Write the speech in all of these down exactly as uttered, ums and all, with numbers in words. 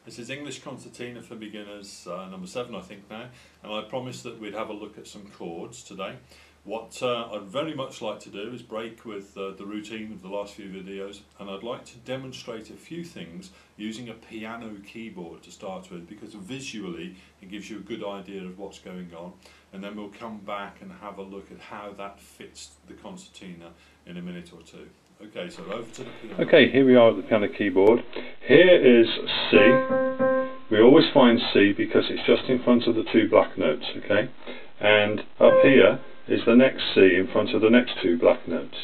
This is English Concertina for Beginners, uh, number seven I think now, and I promised that we'd have a look at some chords today. What uh, I'd very much like to do is break with uh, the routine of the last few videos, and I'd like to demonstrate a few things using a piano keyboard to start with, because visually it gives you a good idea of what's going on, and then we'll come back and have a look at how that fits the concertina in a minute or two. Okay, so over to the piano. Okay, here we are at the piano keyboard. Here is C. We always find C because it's just in front of the two black notes, okay? And up here is the next C in front of the next two black notes.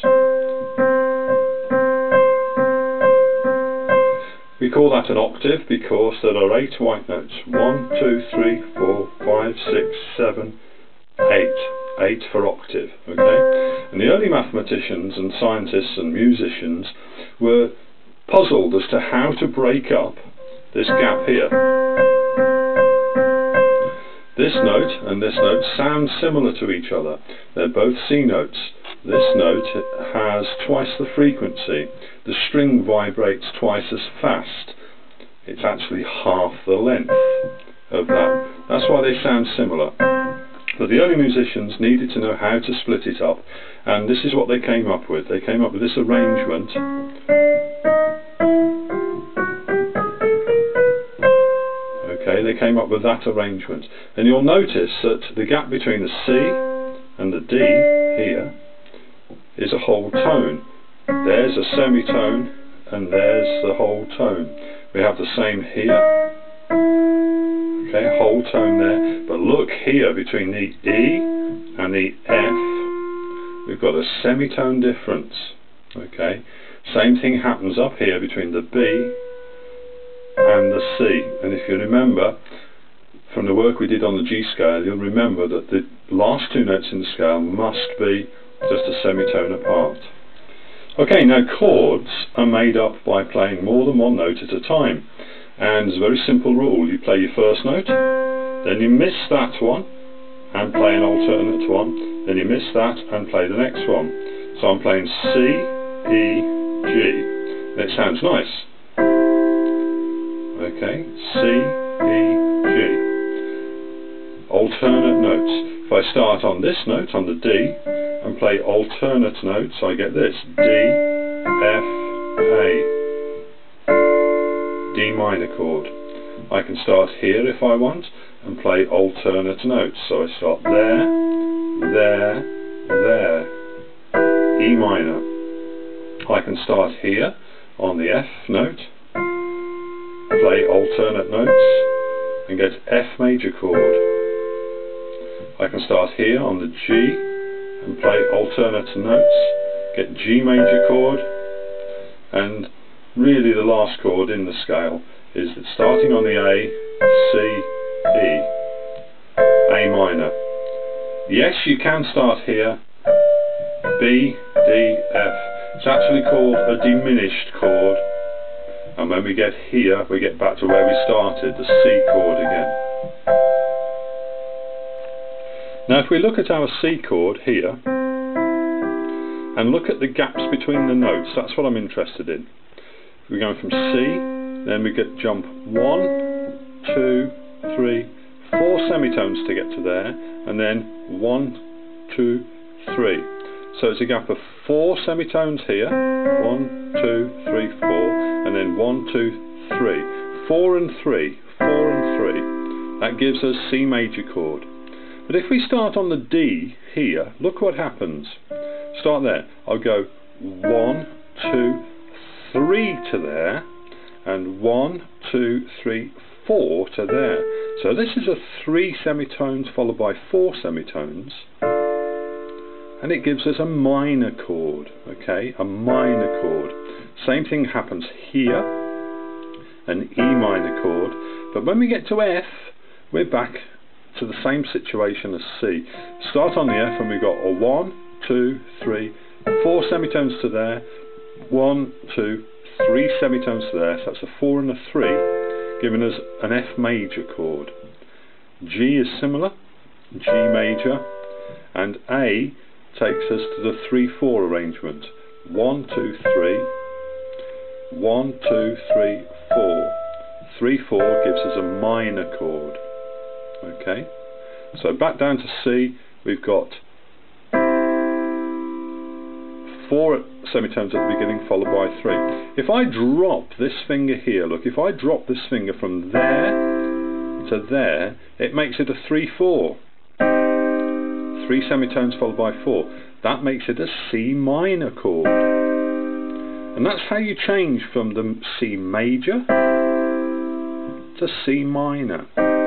We call that an octave because there are eight white notes. One, two, three, four, five, six, seven, eight. Eight for octave, okay? And the early mathematicians and scientists and musicians were puzzled as to how to break up this gap here. This note and this note sound similar to each other. They're both C notes. This note has twice the frequency. The string vibrates twice as fast. It's actually half the length of that. That's why they sound similar. But the early musicians needed to know how to split it up, and this is what they came up with. They came up with this arrangement. Okay, they came up with that arrangement. And you'll notice that the gap between the C and the D here is a whole tone. There's a semitone, and there's the whole tone. We have the same here. Okay, whole tone there, but look here between the E and the F, we've got a semitone difference. Okay, same thing happens up here between the B and the C. And if you remember from the work we did on the G scale, you'll remember that the last two notes in the scale must be just a semitone apart. Okay, now chords are made up by playing more than one note at a time. And there's a very simple rule. You play your first note, then you miss that one and play an alternate one, then you miss that and play the next one. So I'm playing C, E, G, and it sounds nice. Okay, C, E, G. Alternate notes. If I start on this note, on the D, and play alternate notes, I get this: D, F, A. D minor chord. I can start here if I want and play alternate notes. So I start there, there, there. E minor. I can start here on the F note, play alternate notes and get F major chord. I can start here on the G and play alternate notes, get G major chord, and really the last chord in the scale is that starting on the A, C, E, A minor. Yes, you can start here, B, D, F. It's actually called a diminished chord, and when we get here we get back to where we started, the C chord again. Now if we look at our C chord here and look at the gaps between the notes, that's what I'm interested in. We're going from C, then we get jump one, two, three, four semitones to get to there, and then one, two, three. So it's a gap of four semitones here, one, two, three, four, and then one, two, three. Four and three, four and three. That gives us C major chord. But if we start on the D here, look what happens. Start there. I'll go one, two, three to there, and one, two, three, four to there. So this is a three semitones followed by four semitones, and it gives us a minor chord. Okay, a minor chord. Same thing happens here, an E minor chord, but when we get to F, we're back to the same situation as C. Start on the F and we've got a one, two, three, four semitones to there, one, two, three semitones to there, so that's a four and a three, giving us an F major chord. G is similar, G major, and A takes us to the three four arrangement. One, two, three, one, two, three, four, three four gives us a minor chord. Okay, so back down to C, we've got four semitones at the beginning followed by three. If I drop this finger here, look, if I drop this finger from there to there, it makes it a three four. Three semitones followed by four. That makes it a C minor chord. And that's how you change from the C major to C minor.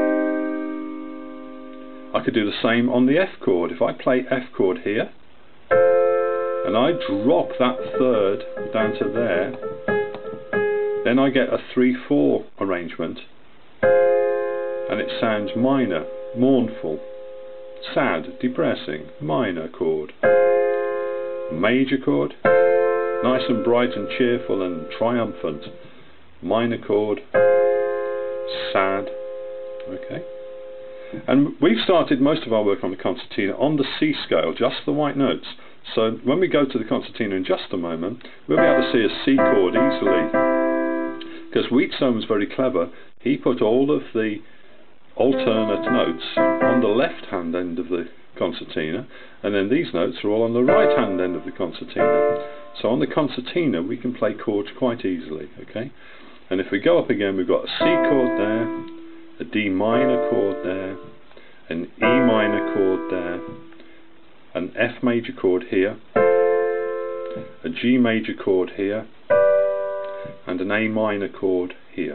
I could do the same on the F chord. If I play F chord here, and I drop that third down to there, then I get a three four arrangement, and it sounds minor, mournful, sad, depressing, minor chord. Major chord, nice and bright and cheerful and triumphant. Minor chord, sad. Okay. And we've started most of our work on the concertina on the C scale, just the white notes. So when we go to the concertina in just a moment, we'll be able to see a C chord easily. Because Wheatstone was very clever. He put all of the alternate notes on the left hand end of the concertina, and then these notes are all on the right hand end of the concertina. So on the concertina we can play chords quite easily. Okay, and if we go up again, we've got a C chord there, a D minor chord there, an E minor chord there, an F major chord here, a G major chord here, and an A minor chord here.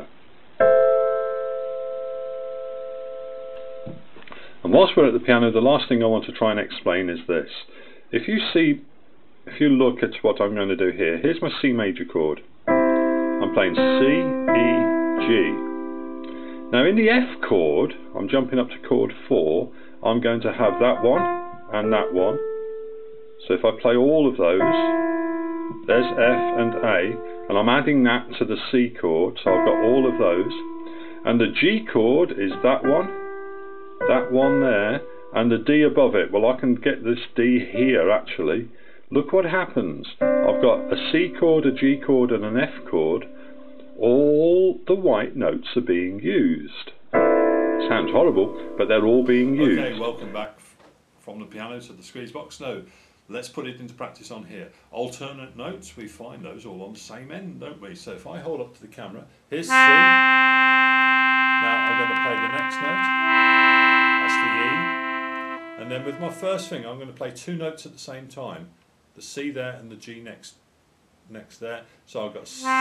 And whilst we're at the piano, the last thing I want to try and explain is this. If you see, if you look at what I'm going to do here, here's my C major chord. I'm playing C, E, G. Now in the F chord, I'm jumping up to chord four, I'm going to have that one and that one. So if I play all of those, there's F and A, and I'm adding that to the C chord, so I've got all of those. And the G chord is that one, that one there, and the D above it. Well, I can get this D here actually. Look what happens. I've got a C chord, a G chord and an F chord. All the white notes are being used. Sounds horrible, but they're all being used. Okay, welcome back from the piano to the squeeze box. Now, let's put it into practice on here. Alternate notes, we find those all on the same end, don't we? So if I hold up to the camera, here's C. Now I'm going to play the next note. That's the E. And then with my first finger, I'm going to play two notes at the same time. The C there and the G next next there. So I've got C, E.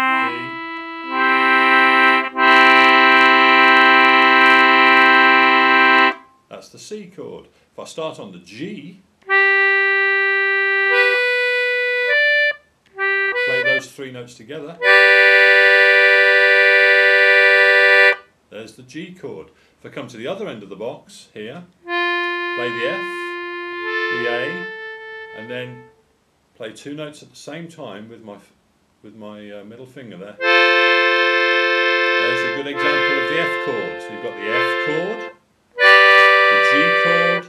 That's the C chord. If I start on the G, play those three notes together, there's the G chord. If I come to the other end of the box here, play the F, the A, and then play two notes at the same time with my with my uh, middle finger there. There's a good example of the F chord. So you've got the F chord, the G chord,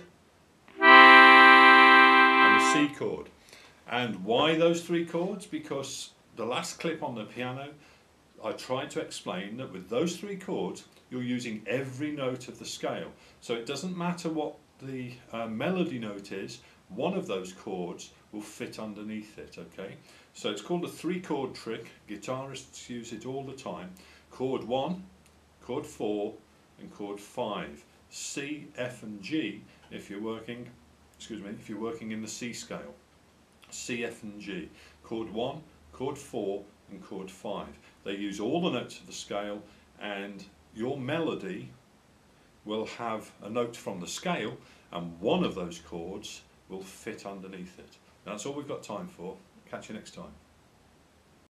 and the C chord. And why those three chords? Because the last clip on the piano, I tried to explain that with those three chords, you're using every note of the scale. So it doesn't matter what the uh, melody note is, one of those chords will fit underneath it, okay? So it's called a three chord trick. Guitarists use it all the time. Chord one, chord four, and chord five. C, F and G if you're working, excuse me, if you're working in the C scale. C, F and G. Chord one, chord four and chord five. They use all the notes of the scale, and your melody will have a note from the scale, and one of those chords will fit underneath it. That's all we've got time for. Catch you next time.